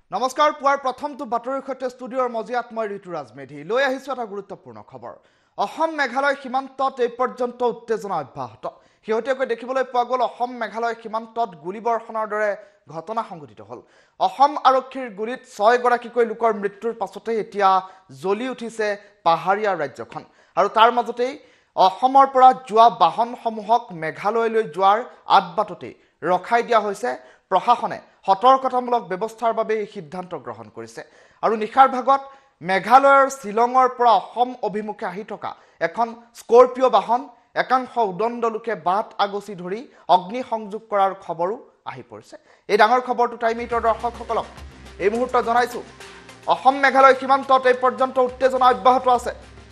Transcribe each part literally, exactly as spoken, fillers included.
নমস্কাৰ পুৱাৰ প্ৰথমটো বাতৰিৰ সৈতে ষ্টুডিঅ'ৰ মজিয়াত মই ঋতুৰাজ মেধি লৈ আহিছো এটা গুৰুত্বপূৰ্ণ খবৰ অসম মেঘালয় সীমান্তত এই পৰ্যন্ত উত্তেজনা অব্যাহত শেহতীয়াকৈ দেখিবলৈ পোৱা গ'ল অসম মেঘালয় সীমান্তত গুলীবৰ্ষণৰ দৰে ঘটনা সংঘটিত হ'ল অসম আৰক্ষীৰ গুলীত ছয় গৰাকীকৈ লোকৰ মৃত্যুৰ পাছতে এতিয়া জ্বলি উঠিছে পাহাৰীয়া ৰাজ্যখন আৰু তাৰ মাজতেই অসমৰ পৰা যোৱা বাহনসমূহক মেঘালয়লৈ যোৱাৰ আদবাটতে ৰখাই দিয়া হৈছে প্ৰশাসনে সতৰ্কতামূলক ব্যৱস্থাৰ বাবে এই সিদ্ধান্ত গ্ৰহণ কৰিছে আৰু নিশাৰ ভাগত মেঘালয়ৰ শিলঙৰ পৰা অসম অভিমুখে আহি থকা এখন স্কৰপিঅ বাহন একাংশ উদণ্ড লোকে বাট আগচি ধৰি অগ্নি সংযোগ কৰাৰ খবৰো আহি পৰিছে এই ডাঙৰ খবৰটো টাইমিটৰ দৰ্শকসকলক এই মুহূৰ্তত জনাইছো অসম মেঘালয় সীমান্তত এই পৰ্যন্ত উত্তেজনা অব্যাহত আছে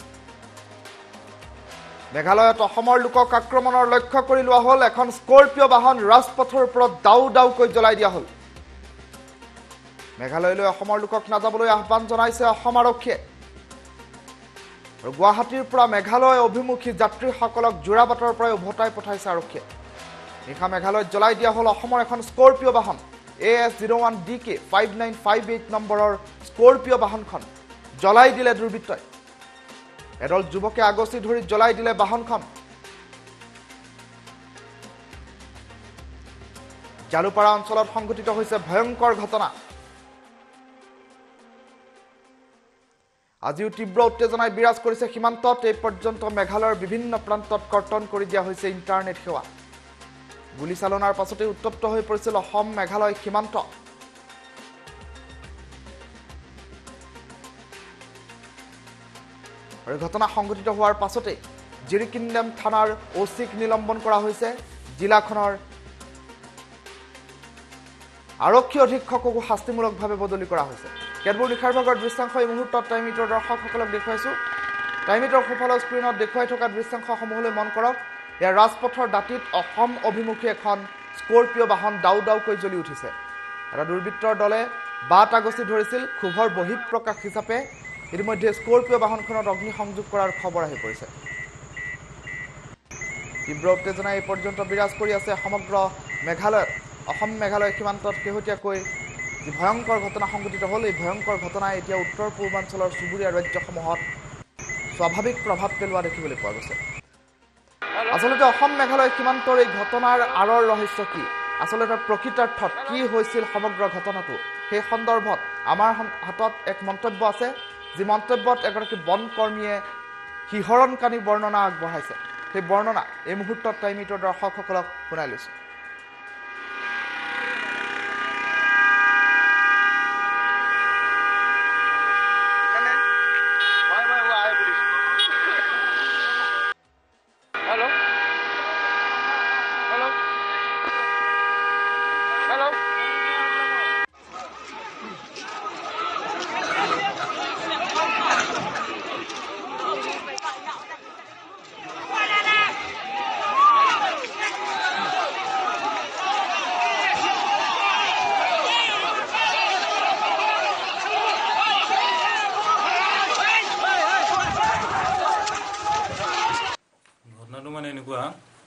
মেঘালয়ত অসমৰ লোকক আক্ৰমণৰ লক্ষ্য কৰি লোৱা হ'ল এখন স্কৰপিঅ বাহন ৰাজপথৰ ওপৰত দাউ দাউকৈ জ্বলাই দিয়া হ'ল মেঘালয়লৈ অসমৰ লোকক নাযাবলৈ আহ্বান জনাইছে অসম আৰক্ষীয়ে আৰু গুৱাহাটীৰ পৰা মেঘালয় অভিমুখী যাত্ৰীসকলক জোৰাবাটৰ পৰা উভতাই পঠাইছে আৰক্ষীয়ে নিশা মেঘালয়ত জ্বলাই দিয়া হ'ল অসমৰ এখন স্কৰপিঅ বাহন A S zero' one D K five nine five eight নম্বৰৰ স্কৰপিঅ বাহনখন জ্বলাই দিলে দুৰ্বৃত্তই এডল যুৱকে আগচি ধৰি জ্বলাই দিলে বাহনখন জালুপাৰা অঞ্চলত সংঘটিত হৈছে ভয়ংকৰ ঘটনা আজিও তীব্ৰ উত্তেজনাই বিৰাজ কৰিছে সীমান্তত এই পৰ্যন্ত মেঘালয়ৰ বিভিন্ন প্ৰান্তত কৰ্তন কৰি দিয়া হৈছে ইণ্টাৰনেট সেৱা গুলীচালনাৰ পাছতে উত্তপ্ত হৈ পৰিছিল অসম মেঘালয় সীমান্ত আৰু ঘটনা সংঘটিত হোৱাৰ পাছতে জিৰিকিন্ডাম থানাৰ অচিক নিলম্বন কৰা হৈছে জিলাখনৰ আৰক্ষী অধীক্ষককো শাস্তিমূলকভাৱে বদলি কৰা হৈছে কেতবোৰ নিশাৰ ভাগৰ দৃশ্যাংশ এই মুহূৰ্তত টাইমিটৰ দৰ্শকসকলক দেখুৱাইছোঁ টাইমিটৰ সোঁফালৰ স্ক্ৰীণত দেখুৱাই থকা দৃশ্যাংশসমূহলৈ মন কৰক ইয়াৰ ৰাজপথৰ দাঁতিত অসম অভিমুখী এখন স্কৰপিঅ বাহন দাউ দাউকৈ জ্বলি উঠিছে এটা দুৰ্বৃত্তৰ দলে বাট আগচি ধৰিছিল ক্ষোভৰ বহিঃপ্ৰকাশ হিচাপে ইতিমধ্যে স্কৰপিঅ বাহনখনত অগ্নি সংযোগ কৰাৰ খবৰ আহি পৰিছে তীব্ৰ উত্তেজনা এই পৰ্যন্ত বিৰাজ কৰি আছে সমগ্ৰ মেঘালয়ত অসম মেঘালয় সীমান্তত শেহতীয়াকৈ যি ভয়ংকৰ ঘটনা সংঘটিত হ'ল এই ভয়ংকৰ ঘটনাই এতিয়া উত্তৰ পূৰ্বাঞ্চলৰ চুবুৰীয়া ৰাজ্যসমূহত স্বাভাৱিক প্ৰভাৱ পেলোৱা দেখিবলৈ পোৱা গৈছে আচলতে অসম মেঘালয় সীমান্তৰ এই ঘটনাৰ আঁৰৰ ৰহস্য কি আচলতে প্ৰকৃতাৰ্থত কি হৈছিল সমগ্ৰ ঘটনাটো সেই সন্দৰ্ভত আমাৰ হাতত এক মন্তব্য আছে যি মন্তব্যত এগৰাকী বন কৰ্মীয়ে শিহৰণকাৰী বৰ্ণনা আগবঢ়াইছে সেই বৰ্ণনা এই মুহূৰ্তত টাইমিটৰ দৰ্শকসকলক শুনাই লৈছোঁ মানে এনেকুৱা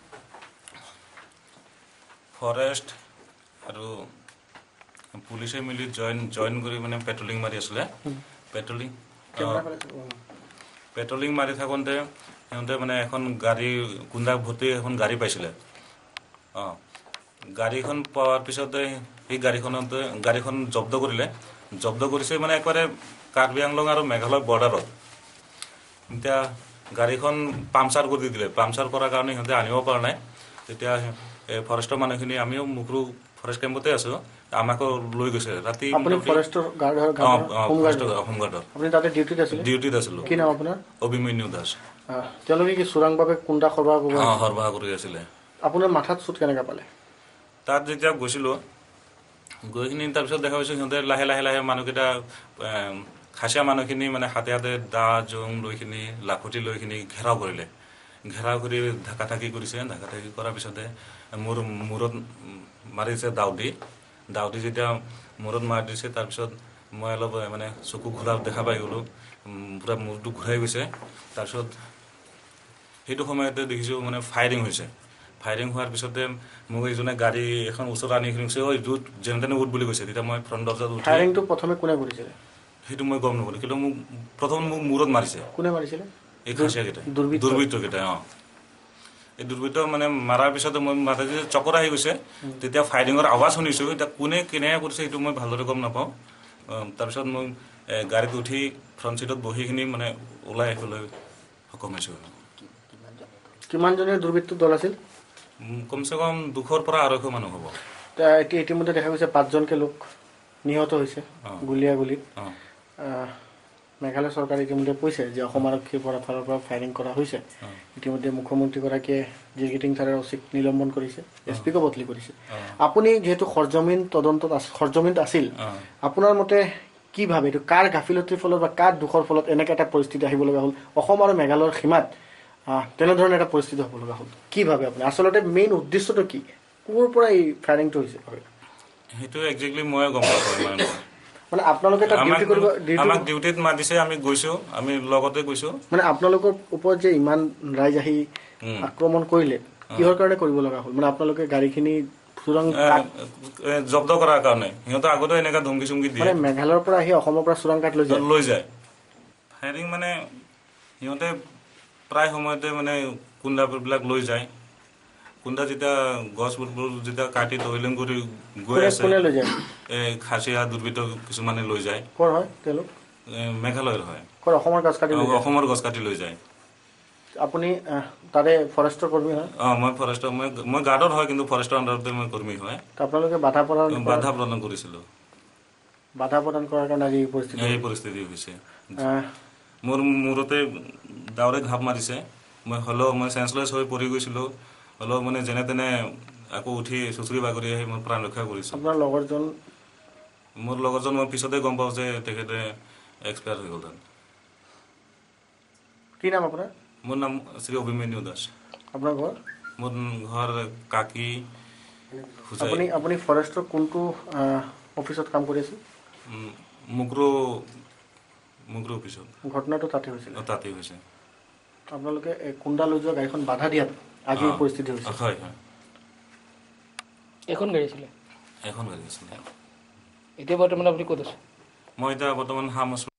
ফৰেষ্ট আৰু পুলিচে মিলি জইন জইন কৰি মানে পেট্ৰলিং মাৰি আছিলে পেট্ৰলিং পেট্ৰলিং মাৰি থাকোঁতে সিহঁতে মানে এখন গাড়ী কুন্দা ভৰ্তি এখন গাড়ী পাইছিলে অঁ গাড়ীখন পোৱাৰ পিছতে সেই গাড়ীখনতে গাড়ীখন জব্দ কৰিলে জব্দ কৰিছে মানে একেবাৰে কাৰ্বি আংলং আৰু মেঘালয় বৰ্ডাৰত এতিয়া গাড়ীখন পামচাৰ কৰি দিলে পামচাৰ কৰাৰ কাৰণে সিহঁতে আনিব পৰা নাই তেতিয়া এই ফৰেষ্টৰ মানুহখিনি আমিও মুকৰু ফৰেষ্ট কেম্পতে আছো আমাকো লৈ গৈছে ৰাতি আপুনি ফৰেষ্টৰ গাৰ্ড হোমগাৰ্ডৰ আপুনি তাতে ডিউটিত আছিল ডিউটিত আছিলো কি নাম আপোনাৰ অভিমন্যু দাস তেওঁলোকে কি চোৰাংভাৱে কুণ্ডা সৰবৰাহ কৰিব অঁ সৰবৰাহ কৰি আছিলে আপোনাৰ মাথাত চুট কেনেকৈ পালে তাত যেতিয়া গৈছিলোঁ গৈখিনি তাৰপিছত দেখা পাইছোঁ সিহঁতে লাহে লাহে লাহে মানুহকেইটা খাচীয়া মানুহখিনি মানে হাতে হাতে দা জোং লৈখিনি লাখুটি লৈখিনি ঘেৰাও কৰিলে ঘেৰাও কৰি ঢাকা ঢাকি কৰিছে ঢাকা ঢাকি কৰাৰ পিছতে মোৰ মূৰত মাৰিছে দাউদি দাউদি যেতিয়া মূৰত মাৰি দিছে তাৰপিছত মই অলপ মানে চকু ঘূৰা দেখা পাই গ'লোঁ পুৰা মূৰটো ঘূৰাই গৈছে তাৰপিছত সেইটো সময়তে দেখিছোঁ মানে ফায়াৰিং হৈছে ফায়াৰিং হোৱাৰ পিছতে মোক এইজনে গাড়ী এখন ওচৰত আনি কৈছে ঐ দুট যেনে তেনে উঠ বুলি কৈছে তেতিয়া মই ফ্ৰণ্ট দৰ্জাত উঠি ফায়াৰিংটো প্ৰথমে কোনে কৰিছিলে সেইটো মই গম নাপালোঁ কিন্তু মোক প্ৰথম মোক মূৰত মাৰিছে কোনে মাৰিছিলে এই খাচীয়াকেইটা দুৰ্বৃত্ত দুৰ্বৃত্তকেইটা অঁ এই দুৰ্বৃত্ত মানে মাৰাৰ পিছতে মই মাথা চকৰ আহি গৈছে তেতিয়া ফায়াৰিঙৰ আৱাজ শুনিছোঁ এতিয়া কোনে কেনেকৈ কৰিছে সেইটো মই ভালদৰে গম নাপাওঁ তাৰপিছত মই গাড়ীত উঠি ফ্ৰণ্ট চিটত বহিখিনি মানে ওলাই আহিবলৈ সক্ষম হৈছোঁ কিমানজনীয়া দুৰ্বৃত্ত দল আছিল কমচে কম দুশৰ পৰা আঢ়ৈশ মানুহ হ'ব এতিয়া ইতিমধ্যে দেখা গৈছে পাঁচজনকৈ লোক নিহত হৈছে গুলীয়া গুলীত মেঘালয় চৰকাৰে ইতিমধ্যে কৈছে যে অসম আৰক্ষীৰ পৰা ফালৰ পৰা ফায়াৰিং কৰা হৈছে ইতিমধ্যে মুখ্যমন্ত্ৰীগৰাকীয়ে জিৰগিটিং থানাৰ অচিক নিলম্বন কৰিছে এছ পিকো বদলি কৰিছে আপুনি যিহেতু সৰজমিন তদন্তত সৰজমিনত আছিল আপোনাৰ মতে কি ভাবে এইটো কাৰ গাফিলতিৰ ফলত বা কাৰ দুখৰ ফলত এনেকৈ এটা পৰিস্থিতি আহিব লগা হ'ল অসম আৰু মেঘালয়ৰ সীমাত তেনেধৰণে এটা পৰিস্থিতি হ'ব লগা হ'ল কি ভাবে আপুনি আচলতে মেইন উদ্দেশ্যটো কি ক'ৰ পৰা এই ফায়াৰিংটো হৈছে সেইটো একজেক্টলি মই গম নাপাওঁ মানে আপোনালোকে এটা ডিউটি কৰিব আমাক ডিউটিত মাতিছে আমি গৈছোঁ আমি লগতে গৈছোঁ মানে আপোনালোকৰ ওপৰত যে ইমান ৰাইজ আহি আক্ৰমণ কৰিলে কিহৰ কাৰণে কৰিব লগা হ'ল মানে আপোনালোকে গাড়ীখিনি চোৰাং জব্দ কৰাৰ কাৰণে সিহঁতে আগতে এনেকুৱা ধমকি চমকি দিয়ে মানে মেঘালয়ৰ পৰা আহি অসমৰ পৰা চোৰাং কাঠ লৈ যায় লৈ যায় ফায়াৰিং মানে সিহঁতে প্ৰায় সময়তে মানে কুন্দাবিলাক লৈ যায় কুন্দা যেতিয়া গছবোৰ যেতিয়া কাটি তহিলং কৰি গৈ আছে এই খাচীয়া দুৰ্বৃত্ত কিছুমানে লৈ যায় ক'ৰ হয় তেওঁলোক মেঘালয়ৰ হয় ক'ৰ অসমৰ গছ কাটি অসমৰ গছ কাটি লৈ যায় আপুনি তাৰে ফৰেষ্টৰ কৰ্মী হয় অঁ মই ফৰেষ্টৰ মই মই গাৰ্ডত হয় কিন্তু ফৰেষ্টৰ আণ্ডাৰতে মই কৰ্মী হয় আপোনালোকে বাধা প্ৰদান বাধা প্ৰদান কৰিছিলোঁ বাধা প্ৰদান কৰাৰ কাৰণে আজি এই পৰিস্থিতি এই পৰিস্থিতি হৈছে মোৰ মূৰতে ডাৱৰে ঘাপ মাৰিছে মই হ'লেও মই চেঞ্চলেছ হৈ পৰি গৈছিলোঁ হ'লেও মানে যেনে তেনে আকৌ উঠি চুচৰি বাগৰি আহি মই প্ৰাণ ৰক্ষা কৰিছোঁ আপোনাৰ লগৰজন মোৰ লগৰজন মই পিছতে গম পাওঁ যে তেখেতে এক্সপায়াৰ হৈ গ'ল কি নাম আপোনাৰ মোৰ নাম শ্ৰী অভিমন্যু দাস আপোনাৰ ঘৰ মোৰ ঘৰ কাকি আপুনি আপুনি ফৰেষ্টৰ কোনটো অফিচত কাম কৰি আছে মুগ্ৰো মুগ্ৰো অফিচত ঘটনাটো তাতে হৈছিল তাতে হৈছে আপোনালোকে কুন্দা লৈ যোৱা গাড়ীখন বাধা দিয়াত আজি এই পৰিস্থিতি হৈছে হয় হয় এখন গাড়ী আছিলে এখন গাড়ী আছিলে এতিয়া বৰ্তমান আপুনি ক'ত আছে মই এতিয়া বৰ্তমান হাম